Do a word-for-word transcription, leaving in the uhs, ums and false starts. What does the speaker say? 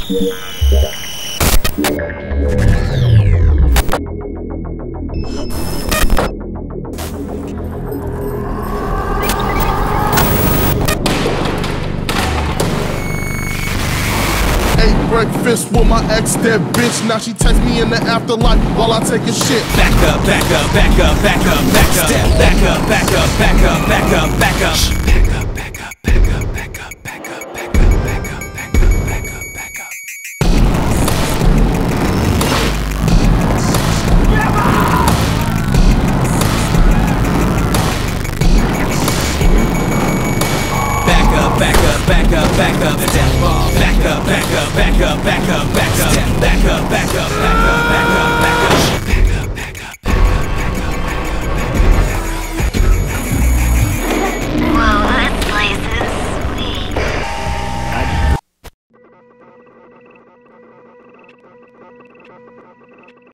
Breakfast with my ex dead bitch. Now she text me in the afterlife while I take a shit. Back up, back up, back up, back up, back up. Step back up, back up, back up, back up, back up. Back up, back up, back up, back up, back up, back up, back up, back up, back up, back up. Back up, back up, back up, back up, back up, back up, back up, back up, back up.